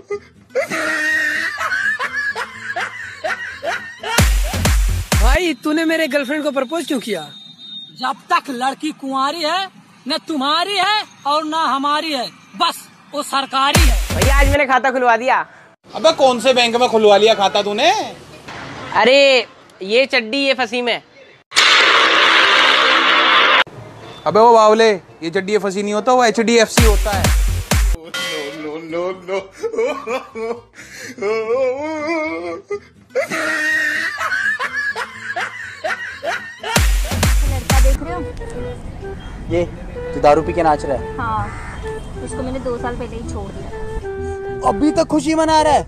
भाई तूने मेरे गर्लफ्रेंड को प्रपोज क्यों किया? जब तक लड़की कुंवारी है न तुम्हारी है और न हमारी है, बस वो सरकारी है। भैया आज मैंने खाता खुलवा दिया। अबे कौन से बैंक में खुलवा लिया खाता तूने? अरे ये चड्डी ये फंसी में। अबे वो बावले, ये चड्डी फंसी नहीं होता, वो HDFC होता है। नो नो नो लड़का देख रहे हो? ये जो दारू पी के नाच रहा है। हाँ, उसको मैंने 2 साल पहले ही छोड़ दिया। अभी तक खुशी मना रहा है।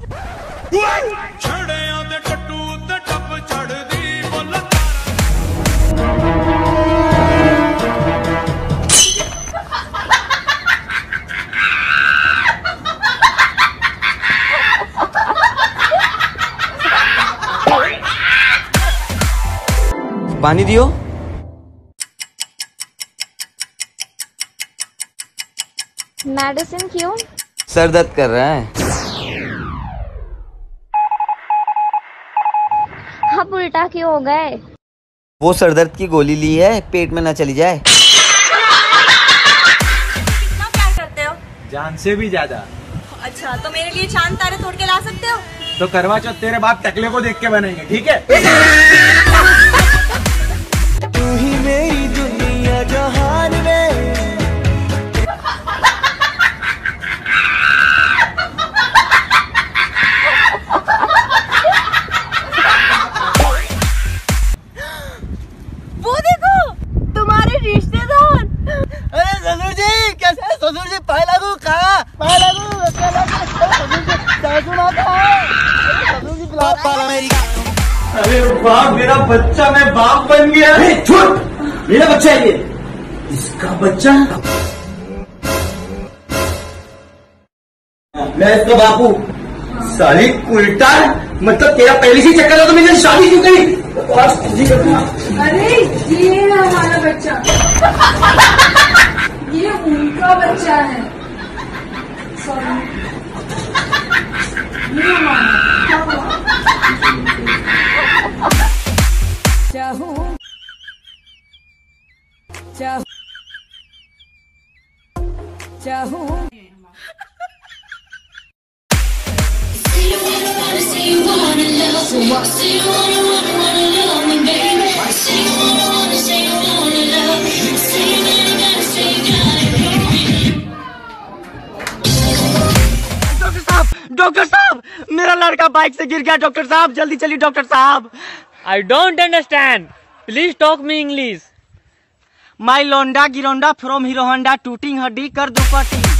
पानी दियो। मेडिसिन क्यों? सर दर्द कर रहा है। आप उल्टा क्यों हो गए? वो सर दर्द की गोली ली है, पेट में ना चली जाए। कितना प्यार करते हो? जान से भी ज्यादा। अच्छा, तो मेरे लिए चांद तारे तोड़ के ला सकते हो? तो करवा चौथ तेरे बाप टकले को देख के बनेंगे, ठीक है? तू ही मेरी दुनिया जहान में। वो देखो, तुम्हारे रिश्तेदार। अरे ससुर जी कैसे? ससुर जी पाए लागू कहाँ? पाए लागू ससुर जी सासू माँ कहाँ है? ससुर जी पापा मेरी। अरे बाप, मेरा बच्चा, मैं बाप बन गया। झूठ, मेरा बच्चा है ये। इसका बच्चा? मैं इसका बापू। साली उल्टा, मतलब तेरा पहले से चक्कर था तो मैंने शादी क्यों करी? अरे ये है हमारा बच्चा। ये उनका बच्चा है। सॉरी, ये हमारा। चाहूं डॉक्टर साहब, मेरा लड़का बाइक से गिर गया। डॉक्टर साहब जल्दी चलिए। डॉक्टर साहब, I don't understand. Please talk me English. My लोंडा गिरोंडा फ्रॉम हीरो होंडा, टूटिंग हड्डी कर दुपट्टी।